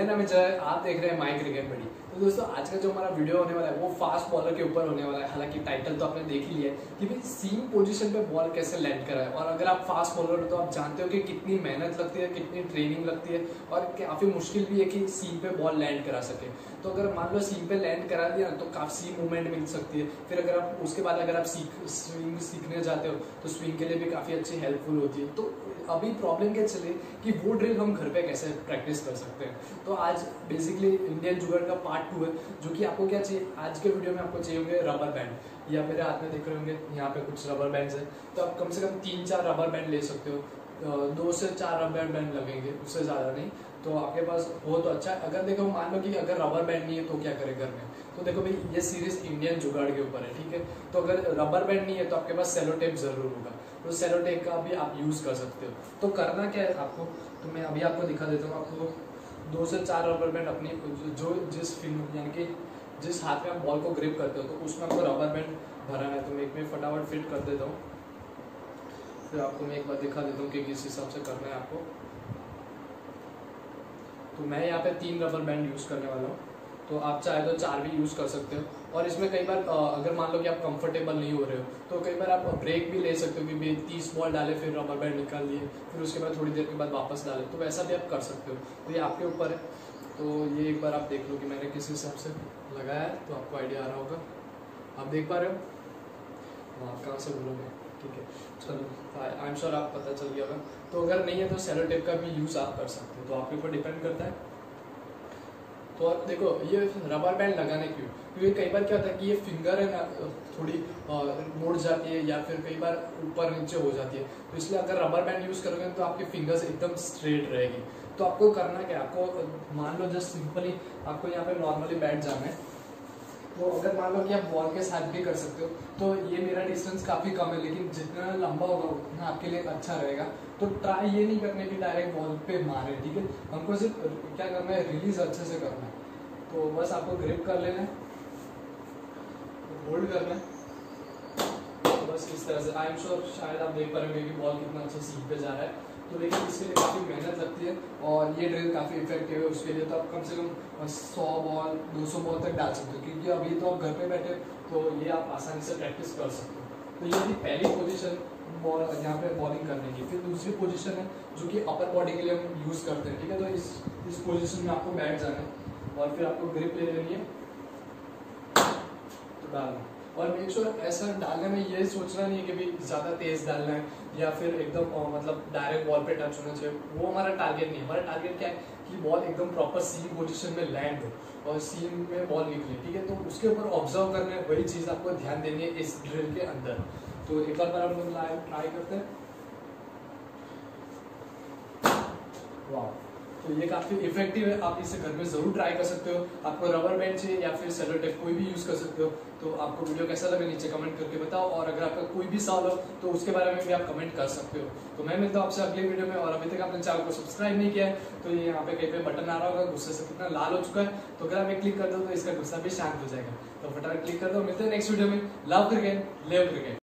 मेरा नाम है जय, आप देख रहे हैं माई क्रिकेट बडी। तो दोस्तों आज का जो हमारा वीडियो होने वाला है वो फास्ट बॉलर के ऊपर होने वाला है। हालांकि टाइटल तो आपने देख ही लिया है कि भाई सीम पोजीशन पे बॉल कैसे लैंड कराए। और अगर आप फास्ट बॉलर हो तो आप जानते हो कि कितनी मेहनत लगती है, कितनी ट्रेनिंग लगती है और काफी मुश्किल भी है कि सीम पे बॉल लैंड करा सके। तो अगर मान लो सीम पे लैंड करा दिया तो काफी मूवमेंट मिल सकती है। फिर अगर आप उसके बाद अगर आप स्विंग सीखने जाते हो तो स्विंग के लिए भी काफी अच्छी हेल्पफुल होती है। तो अभी प्रॉब्लम क्या चले कि वो ड्रिल हम घर पे कैसे प्रैक्टिस कर सकते हैं। तो आज बेसिकली इंडियन जुगाड़ का पार्ट 2 है, जो कि आपको क्या चाहिए आज के वीडियो में आपको चाहिए होंगे रबर बैंड, या मेरे हाथ में देख रहे होंगे यहाँ पे कुछ रबर बैंड्स है। तो आप कम से कम 3-4 रबर बैंड ले सकते हो, 2 से 4 रबर बैंड लगेंगे, उससे ज्यादा नहीं। तो आपके पास हो तो अच्छा है। अगर देखो मान लो कि अगर रबर बैंड नहीं है तो क्या करें घर में। तो देखो भाई ये सीरीज इंडियन जुगाड़ के ऊपर है, ठीक है। तो अगर रबर बैंड नहीं है तो आपके पास सेलो टेप जरूर होगा, तो सेलो टेप का भी आप यूज कर सकते हो। तो करना क्या है आपको, तो मैं अभी आपको दिखा देता हूँ। आपको 2 से 4 रबर बैंड अपनी जो जिस फिंगर यानी कि जिस हाथ में आप बॉल को ग्रिप करते हो तो उसमें आपको रबर बैंड भराना है। तो मैं एक में फटाफट फिट कर देता हूँ, फिर आपको मैं एक बार दिखा देता हूँ कि किस हिसाब से करना है आपको। तो मैं यहाँ पे 3 रबर बैंड यूज करने वाला हूँ, तो आप चाहे तो 4 भी यूज कर सकते हो। और इसमें कई बार अगर मान लो कि आप कंफर्टेबल नहीं हो रहे हो तो कई बार आप ब्रेक भी ले सकते हो कि भाई 30 बॉल डाले फिर रबर बैंड निकाल दिए, फिर उसके बाद थोड़ी देर के बाद वापस डाले, तो वैसा भी आप कर सकते हो। तो ये आपके ऊपर है। तो ये एक बार आप देख लो कि मैंने किस हिसाब से लगाया है, तो आपको आइडिया आ रहा होगा। आप देख पा रहे हो, आप कहाँ से बोलोगे, ठीक है। चलो आई एम श्योर आप पता चल गया होगा। तो अगर नहीं है तो सेलो टेप का भी यूज आप कर सकते हो, तो आपके ऊपर डिपेंड करता है। तो आप देखो ये रबर बैंड लगाने क्यों, क्योंकि कई बार क्या होता है कि ये फिंगर है ना थोड़ी मुड़ जाती है या फिर कई बार ऊपर नीचे हो जाती है। तो इसलिए अगर रबर बैंड यूज करोगे तो आपकी फिंगर्स एकदम स्ट्रेट रहेगी। तो आपको करना क्या, आपको मान लो जस्ट सिंपली आपको यहाँ पे नॉर्मली बैठ जाना है। तो अगर मान लो कि आप बॉल के साथ भी कर सकते हो, तो ये मेरा डिस्टेंस काफी कम है, लेकिन जितना लंबा होगा उतना आपके लिए अच्छा रहेगा। तो ट्राई ये नहीं करने की डायरेक्ट बॉल पे मारे, ठीक है। हमको सिर्फ क्या करना है, रिलीज अच्छे से करना है। तो बस आपको ग्रिप कर लेना है, होल्ड करना है, तो बस इस तरह से। आई एम श्योर शायद आप देख पा रहे होंगे कि बॉल कितना अच्छा सीम पे जा रहा है। तो लेकिन इसके लिए काफ़ी मेहनत लगती है और ये ड्रिल काफ़ी इफेक्टिव है। उसके लिए तो आप कम से कम 100 बॉल 200 बॉल तक डाल सकते हो, क्योंकि अभी तो आप घर पे बैठे तो ये आप आसानी से प्रैक्टिस कर सकते हो। तो ये थी पहली पोजीशन बॉल यहाँ पे बॉलिंग करने की। फिर दूसरी पोजीशन है जो कि अपर बॉडी के लिए हम यूज़ करते हैं, ठीक है। तो इस पोजीशन में आपको बैठ जाना है और फिर आपको ग्रिप ले लेनी है, तो डालना। और मेक श्योर ऐसा डालने में ये सोचना नहीं है कि भाई ज़्यादा तेज डालना है या फिर एकदम मतलब डायरेक्ट बॉल पे टच होना चाहिए। वो हमारा टारगेट नहीं है। हमारा टारगेट क्या है कि बॉल एकदम प्रॉपर सीम पोजीशन में लैंड हो और सीम में बॉल निकले, ठीक है। तो उसके ऊपर ऑब्जर्व करना है, वही चीज़ आपको ध्यान देनी है इस ड्रिल के अंदर। तो एक बार हम लोग ट्राई करते हैं। वाह, तो ये काफी इफेक्टिव है, आप इसे घर में जरूर ट्राई कर सकते हो। आपको रबर बैंड चाहिए या फिर सेलो टेप कोई भी यूज कर सकते हो। तो आपको वीडियो कैसा लगा नीचे कमेंट करके बताओ, और अगर आपका कोई भी सवाल हो तो उसके बारे में भी आप कमेंट कर सकते हो। तो मैं मिलता हूँ आपसे अगले वीडियो में। और अभी तक आपने चैनल को सब्सक्राइब नहीं किया है तो ये यहाँ पे कहीं पे बटन आ रहा होगा, गुस्से से कितना लाल हो चुका है, तो अगर आप क्लिक कर दो तो इसका गुस्सा भी शांत हो जाएगा। तो फटाफट क्लिक कर दो। मिलते हैं नेक्स्ट वीडियो में। Love cricket, live cricket.